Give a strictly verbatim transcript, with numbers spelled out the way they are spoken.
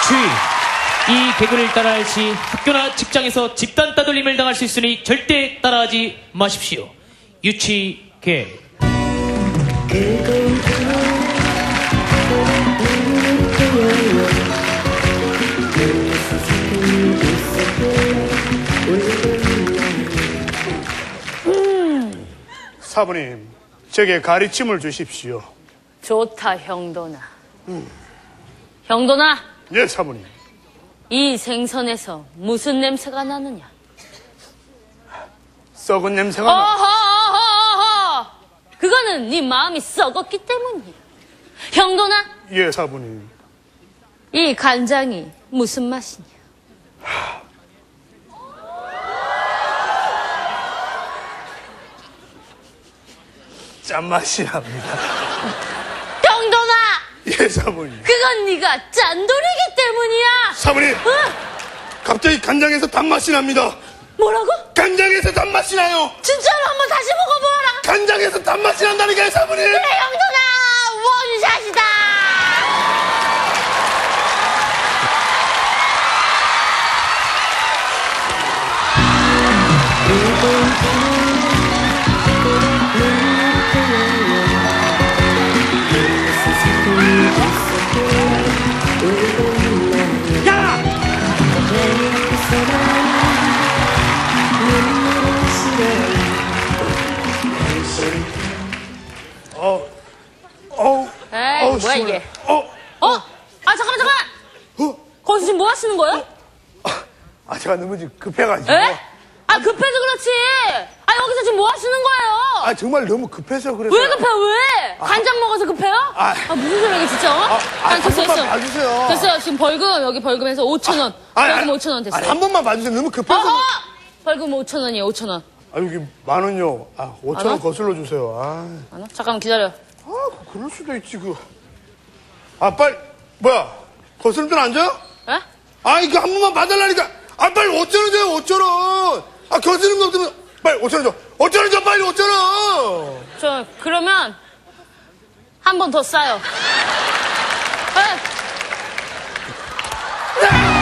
주의! 이 개그를 따라할 시 학교나 직장에서 집단 따돌림을 당할 수 있으니 절대 따라하지 마십시오. 유치 개. 음. 사부님, 제게 가르침을 주십시오. 좋다, 형도나. 음. 형도나. 예, 사부님. 이 생선에서 무슨 냄새가 나느냐? 썩은 냄새가 나. 어허어허어허! 그거는 네 마음이 썩었기 때문이야. 형도나. 예, 사부님. 이 간장이 무슨 맛이냐? 짠맛이 납니다. 형도나. 예, 사부님. 그건 네가 짠돌이기 때문이야. 사부님. 어? 갑자기 간장에서 단맛이 납니다. 뭐라고? 간장에서 단맛이 나요. 진짜로 한번 다시 먹어보라. 간장에서 단맛이 난다니까요, 사부님. 그래, 형도나. 원샷이다. 어, 어, 에이, 어, 뭐야 시원해. 이게? 어, 어? 아 잠깐만 잠깐만. 어? 거기서 지금 뭐 하시는 거예요? 아, 제가 너무 지금 급해가지고. 에? 아 급해서 그렇지. 아 여기서 지금 뭐 하시는 거예요? 아, 정말 너무 급해서 그래서. 왜 급해 왜? 간장 먹어서 급해요? 아. 아 무슨 소리야 이게 진짜? 어? 아, 아, 한 됐어 번만 됐어. 봐주세요. 됐어요. 지금 벌금 여기 벌금해서 오천 원. 아, 벌금 아, 오천 원 됐어요. 아, 한 번만 봐주세요. 너무 급해서. 어허! 벌금 오천 원이에요 오천 원. 아, 여기 만 원요. 아, 오천 만 원 원? 거슬러 주세요. 아, 아, 잠깐만 기다려. 아, 그럴 수도 있지, 그. 아, 빨리, 뭐야? 거슬러 돈 안 줘요? 에? 아, 이거 한 번만 봐달라니까. 아, 빨리 오천 원 줘요, 오천 원. 아, 거스는 거 없으면, 빨리 오천 원 줘. 오천 원 줘, 빨리 오천 원. 저 그러면 한 번 더 싸요. 에?